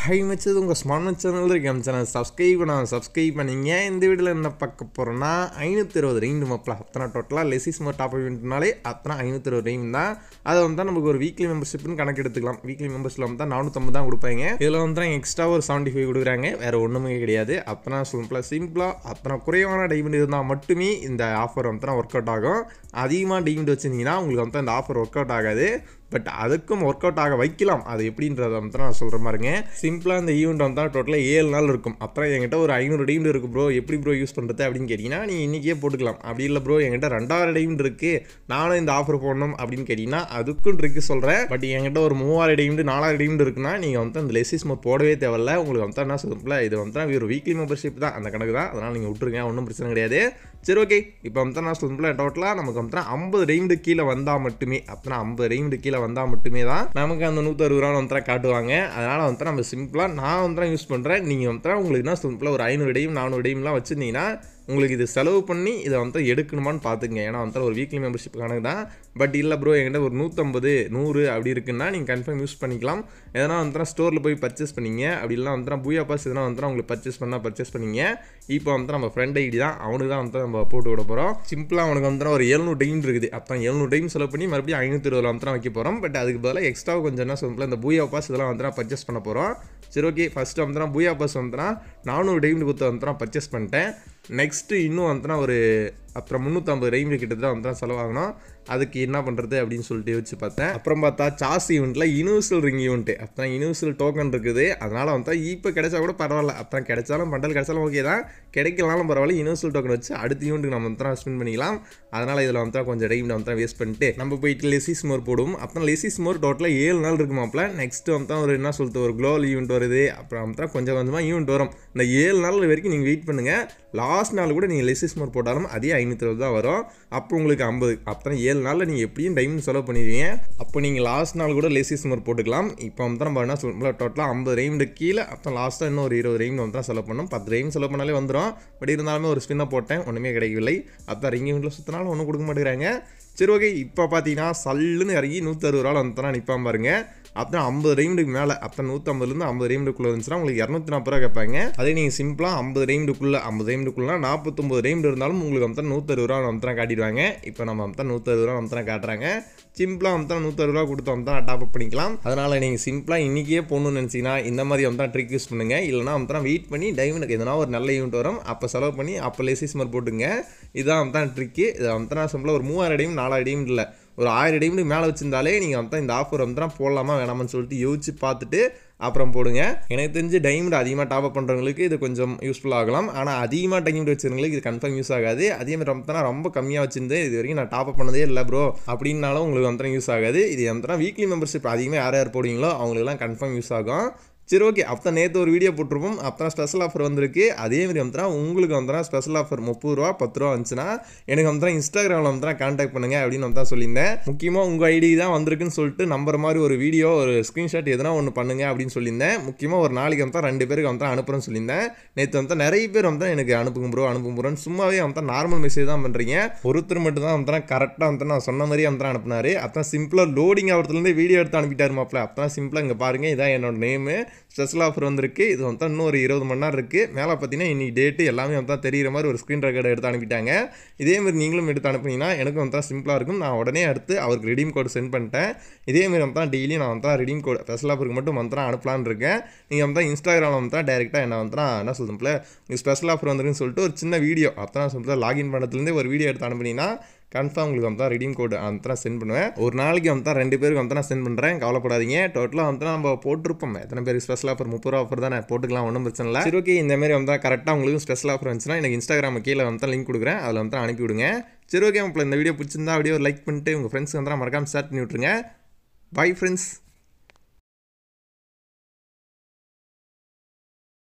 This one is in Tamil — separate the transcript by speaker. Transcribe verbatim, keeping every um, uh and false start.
Speaker 1: ஹை மச்சது உங்கள் ஸ்மார்ட் சேனல் இருக்கு நம்ம சேனல் சப்ஸ்கிரைப் பண்ண சப்ஸ்கிரைப் பண்ணிங்க. இந்த வீடியோவில் என்ன பார்க்க போகிறோன்னா ஐநூற்றி இருபது ரெயின் மப்பில் அத்தனை டோட்டலாக லெசிஸ் மோர் டாப் இவெண்ட்னாலே அத்தனை ஐநூற்றி இருபது ரெயின் தான். அதை வந்து தான் நமக்கு ஒரு வீக்லி மெம்பர்ஷிப்னு கணக்கு எடுத்துக்கலாம். வீக்லி மெம்பர்ஸில் வந்து தான் நானூற்றம்பது தான் கொடுப்பாங்க. இதில் வந்து தான் எக்ஸ்ட்ரா ஒரு செவன்ட்டி ஃபைவ் கொடுக்குறாங்க. வேறு ஒன்றுமே கிடையாது. அத்தனை சிம்பிளாக சிம்பிளாக அத்தனை குறைவான டைமண்ட் இருந்தால் மட்டுமே இந்த ஆஃபர் வந்து தான் ஒர்க் அவுட் ஆகும். அதிகமாக டைமண்ட் வச்சுருந்தீங்கன்னா உங்களுக்கு வந்து அந்த ஆஃபர் ஒர்க் அவுட் ஆகாது. பட் அதுக்கும் ஒர்க் அவுட் ஆக வைக்கலாம். அது எப்படின்றத வந்து நான் சொல்கிற மாதிரிங்க. சிம்பிளாக இந்த ஈவெண்ட் வந்து தான் டோட்டலாக ஏழு நாள் இருக்கும். அப்புறம் என்கிட்ட ஒரு ஐநூறு டைமண்ட் இருக்குது ப்ரோ, எப்படி ப்ரோ யூஸ் பண்ணுறது அப்படின்னு கேட்டிங்கன்னா நீ இன்றைக்கே போட்டுக்கலாம். அப்படி இல்லை ப்ரோ என்கிட்ட ரெண்டாயிரம் டைமண்ட் இருக்குது, நானும் இந்த ஆஃபர் போடணும் அப்படின்னு கேட்டிங்கன்னா அதுக்கும் ட்ரிக்கு சொல்கிறேன். பட் என்கிட்ட ஒரு மூவாயிரம் டைமண்ட் நாலாயிரம் டைமண்ட் இருக்குன்னா நீங்கள் வந்து அந்த லெசிஸ் மோர் போடவே தேவையில்ல. உங்களுக்கு வந்து என்ன சிம்பிளாக இது வந்து ஒரு வீக்லி மெம்பர்ஷிப் தான், அந்த கணக்கு தான். அதனால் நீங்கள் விட்டுருங்க, ஒன்றும் பிரச்சனை கிடையாது. சரி ஓகே, இப்போ வந்து நான் சிம்பிளாக டோட்டலாக நமக்கு வந்து ஐம்பது டைமண்ட் கீழே வந்தால் மட்டுமே அத்தனை ஐம்பது டைமண்ட் கீழே வந்தால் மட்டுமே தான் நமக்கு அந்த நூற்றி அறுபது ரூபா வந்து காட்டுவாங்க. அதனால் வந்து நம்ம சிம்பிளாக நான் வந்து யூஸ் பண்ணுறேன். நீங்கள் வந்து உங்களுக்கு என்ன சிம்பிளாக ஒரு ஐநூறு டைம் நானூறு டைம்லாம் வச்சுருந்தீங்கன்னா உங்களுக்கு இது செலவு பண்ணி இதை வந்து எடுக்கணுமான்னு பார்த்துங்க. ஏன்னா வந்து ஒரு வீக்லி மெம்பர்ஷிப் கணக்கு தான். பட் இல்லை ப்ரோ என்கிட்ட ஒரு நூற்றம்பது நூறு அப்படி இருக்குன்னா நீங்கள் கன்ஃபார்ம் யூஸ் பண்ணிக்கலாம். எதனா வந்து ஸ்டோரில் போய் பர்ச்சேஸ் பண்ணிங்க. அப்படி இல்லை வந்து பூயா பாஸ் எதனா வந்து உங்களுக்கு பர்ச்சேஸ் பண்ணால் பர்ச்சேஸ் பண்ணிங்க. இப்போ வந்து நம்ம ஃப்ரெண்ட் ஐடி தான், அவனுக்கு தான் வந்து நம்ம போட்டு விட போகிறோம். சிம்பிளாக அவனுக்கு வந்து ஒரு எழுநூறு டைம் இருக்குது. அப்போ எழுநூறு டைம் செலவு பண்ணி மறுபடியும் ஐநூற்றி இருபது வந்து வைக்க போகிறோம். பட் அதுக்கு பதிலாக எக்ஸ்ட்ரா கொஞ்சம் என்ன சிம்பிளாக இந்த பூயா பாஸ் இதெல்லாம் வந்து பர்ச்சேஸ் பண்ண போகிறோம். சரி ஓகே, ஃபஸ்ட்டு வந்து பூயா பாஸ் வந்து நானூறு டைம் கொடுத்து வந்து பர்ச்சேஸ் பண்ணிட்டேன். நெக்ஸ்ட்டு இன்னும் வந்து ஒரு அப்புறம் முந்நூற்றம்பது டைம் கிட்டத்தட்ட வந்து தான் செலவாகணும். அதுக்கு என்ன பண்ணுறது அப்படின்னு சொல்லிட்டு யோசிச்சு பார்த்தேன். அப்புறம் பார்த்தா சாஸ் ஈவெண்ட்டில் யூனிவர்சல் ரிங் ஈவெண்ட்டு அப்புறம் யூனிவர்சல் டோக்கன் இருக்குது. அதனால் வந்து இப்போ கிடைச்சா கூட பரவாயில்ல. அப்புறம் கிடைச்சாலும் பண்டல் கிடைச்சாலும் ஓகே தான், கிடைக்கலாலும் பரவாயில்ல. யூனிவர்சல் டோக்கன் வச்சு அடுத்த ஈவெண்ட்டுக்கு நம்ம வந்து ஸ்பெண்ட் பண்ணிக்கலாம். அதனால் இதில் வந்து கொஞ்சம் டைம் வந்து வேஸ்ட் பண்ணிட்டு நம்ம போயிட்டு லெசிஸ் மோர் போடுவோம். அப்புறம் லெசிஸ் மோர் டோட்டலாக ஏழு நாள் இருக்குமாப்பில். நெக்ஸ்ட்டு வந்து ஒரு என்ன சொல்லிட்டு ஒரு குளோவல் ஈவெண்ட் வருது. அப்புறம் வந்து கொஞ்சம் கொஞ்சமாக ஈவெண்ட் வரும். இந்த ஏழு நாள் வரைக்கும் நீங்கள் வெயிட் பண்ணுங்கள். லாஸ்ட் நாள் கூட நீங்கள் லெசிஸ் மோர் போட்டாலும் அதே ஐநூற்றி இருபது தான் வரும். அப்போ உங்களுக்கு ஐம்பது அப்புறம் ஏழு நாளில் நீங்கள் எப்படியும் டைம் செலவு பண்ணிடுவீங்க. அப்போ நீங்கள் லாஸ்ட் நாள் கூட லெசிஸ் மோர் போட்டுக்கலாம். இப்போ வந்து நம்ம என்ன சொல்லலாம், டோட்டலாக ஐம்பது டைம் கீழே அப்புறம் லாஸ்ட்டாக இன்னும் ஒரு இருபது டைம் வந்து தான் செலவு பண்ணணும். பத்து டைம் செலவு பண்ணாலே வந்துடும். பட் இருந்தாலுமே ஒரு ஸ்பின்னாக போட்டேன், ஒன்றுமே கிடைக்கவில்லை. அப்போ ரிங் ஈவெண்ட்டில் சுற்றினாலும் ஒன்றும் கொடுக்க மாட்டேங்கிறாங்க. சரி ஓகே, இப்போ பார்த்தீங்கன்னா சல்லுன்னு இறங்கி நூற்றி அறுபது ரூபா வந்து தான் நிற்பான் பாருங்க. அப்புறம் ஐம்பது டைமுக்கு மேலே அப்புறம் நூற்றம்பதுலேருந்து ஐம்பது டைமுக்குள்ளே இருந்துச்சுன்னா உங்களுக்கு இரநூத்தி நாற்பது ரூபா கேட்பாங்க. அதே நீங்கள் சிம்பிளாக ஐம்பது டைமுக்குள்ளே ஐம்பது டைமுக்குள்ளே நாற்பத்தொம்பது டைம் இருந்தாலும் உங்களுக்கு வந்து நூற்றி அறுபது ரூபா வந்து தான் காட்டிடுவாங்க. இப்போ நம்ம வந்து நூற்றி அறுபது ரூபா வந்து தான் காட்டுறாங்க. சிம்பிளாக வந்து நூற்றி அறுபது ரூபா கொடுத்து வந்து தான் டாப் அப் பண்ணிக்கலாம். அதனால் நீங்கள் சிம்பிளாக இன்றைக்கே போகணுன்னு நினச்சிங்கன்னா இந்த மாதிரி வந்து தான் ட்ரிக் யூஸ் பண்ணுங்கள். இல்லைனா வந்து தான் வெயிட் பண்ணி டைமண்டுக்கு எதனா ஒரு நல்ல ஈவெண்ட் வரும், அப்போ செலவு பண்ணி அப்போ லெசிஸ் மோர் போட்டுங்க. இதான் வந்து தான் ட்ரிக்கு. இதை வந்து நான் சிம்பிளாக ஒரு மூவாயிரம் டைம் நாலாயிரம் டைம் இல்லை ஒரு ஆயிரம் டைமுக்கு மேலே வச்சிருந்தாலே நீங்கள் வந்து இந்த ஆஃபர் வந்து தான் போடலாமா வேணாமான்னு சொல்லிட்டு யோசிச்சு பார்த்துட்டு அப்புறம் போடுங்க. எனக்கு தெரிஞ்சு டைமண்ட் அதிகமாக டாப் அப் பண்ணுறவங்களுக்கு இது கொஞ்சம் யூஸ்ஃபுல் ஆகலாம். ஆனால் அதிகமாக டைமண்ட் வச்சுருங்களுக்கு இது கன்ஃபார்ம் யூஸ் ஆகாது. அதே மாதிரி வந்து ரொம்ப கம்மியாக வச்சிருந்து இது வரைக்கும் நான் டாப் அப் பண்ணதே இல்லை ப்ரோ அப்படின்னாலும் உங்களுக்கு வந்து யூஸ் ஆகாது. இது வந்து வீக்லி மெம்பர்ஷிப் அதிகமாக யார் யார் போடுவீங்களோ அவங்களுக்குலாம் கன்ஃபார்ம் யூஸ் ஆகும். சரி ஓகே, அப்போ நேற்று ஒரு வீடியோ போட்டிருப்போம். அப்புறம் ஸ்பெஷல் ஆஃபர் வந்திருக்கு. அதேமாதிரி வந்து உங்களுக்கு வந்து ஸ்பெஷல் ஆஃபர் முப்பது ரூபா பத்து ரூபா வந்துச்சுன்னா எனக்கு வந்து இன்ஸ்டாகிராமில் வந்து கான்டாக்ட் பண்ணுங்கள் அப்படின்னு வந்து சொல்லியிருந்தேன். முக்கியமாக உங்கள் ஐடி தான் வந்திருக்குன்னு சொல்லிட்டு நம்புற மாதிரி ஒரு வீடியோ ஒரு ஸ்க்ரீன்ஷாட் எதனா ஒன்று பண்ணுங்க அப்படின்னு சொல்லியிருந்தேன். முக்கியமாக ஒரு நாளைக்கு வந்து ரெண்டு பேருக்கு வந்து அனுப்புகிறேன்னு சொல்லியிருந்தேன். நேற்று வந்து நிறைய பேர் வந்து எனக்கு அனுப்புங்க ப்ரோ அனுப்புங்க ப்ரோன்னு சும்மாவே வந்து நார்மல் மெசேஜ் தான் பண்ணுறீங்க. ஒருத்தர் மட்டும் தான் வந்து கரெக்டாக வந்து நான் சொன்ன மாதிரியே வந்து அனுப்புனாரு. அப்புறம் சிம்பிளாக லோடிங் ஆகிறதுலேருந்து வீடியோ எடுத்து அனுப்பிட்டாரு மாப்பிள்ள. அப்புறம் சிம்பிளாக இங்கே பாருங்கள், இதான் என்னோட நேமு. ஸ்பெஷல் ஆஃபர் வந்திருக்கு. இது வந்து இன்னும் ஒரு இருபது மணி நேரம் இருக்குது. மேலே பார்த்தீங்கன்னா இன்னைக்கு டேட்டு எல்லாமே வந்து தெரிகிற மாதிரி ஒரு ஸ்க்ரீன் ரெக்கார்டு எடுத்து அனுப்பிட்டாங்க. இதேமாதிரி நீங்களும் எடுத்து அனுப்புனீங்கன்னா எனக்கும் வந்து சிம்பிளாக இருக்கும். நான் உடனே அடுத்து அவருக்கு ரெடீம் கோடு சென்ட் பண்ணிட்டேன். இதேமாதிரி வந்து தான் டெய்லி நான் வந்து ரெடீம் கோடு ஸ்பெஷல் ஆஃபருக்கு மட்டும் வந்து அனுப்பலான்னு இருக்கேன். நீங்கள் வந்து இன்ஸ்டாகிராமில் வந்து டேரெக்டாக என்ன வந்து என்ன சொல்லுங்களே நீங்கள் ஸ்பெஷல் ஆஃபர் வந்துருக்குன்னு சொல்லிட்டு ஒரு சின்ன வீடியோ அப்போ தான் சொல்லிட்டு லாகின் பண்ணதுலேருந்தே ஒரு வீடியோ எடுத்து அனுப்புனீங்கன்னா கன்ஃபார்ம் உங்களுக்கு வந்து ரெடீம் கோடு வந்து நான் சென்ட் பண்ணுவேன். ஒரு நாளைக்கு வந்து ரெண்டு பேருக்கு வந்து நான் சென்ட் பண்ணுறேன், கவலைப்படாதீங்க. டோட்டலாக வந்து நம்ம போட்டிருப்போம் எத்தனை பேர் ஸ்பெஷல் ஆஃபர் முப்பது ரூபா ஆஃபர் தான் நான் போட்டுக்கலாம், ஒன்றும் பிரச்சனை இல்லை. சரி ஓகே, இந்த மாதிரி வந்து கரெக்டாக உங்களுக்கு ஸ்பெஷல் ஆஃபர் வந்துச்சுன்னா எனக்கு இன்ஸ்டாகிராம் கீழே வந்து லிங்க் கொடுக்குறேன், அதில் வந்து அனுப்பி விடுங்க. சரி ஓகே, இப்போ இந்த வீடியோ பிடிச்சிருந்தா அப்படியே லைக் பண்ணிட்டு உங்கள் ஃப்ரெண்ட்ஸ் வந்து மறக்காமல் ஷேர் பண்ணி விட்ருங்க. Bye friends.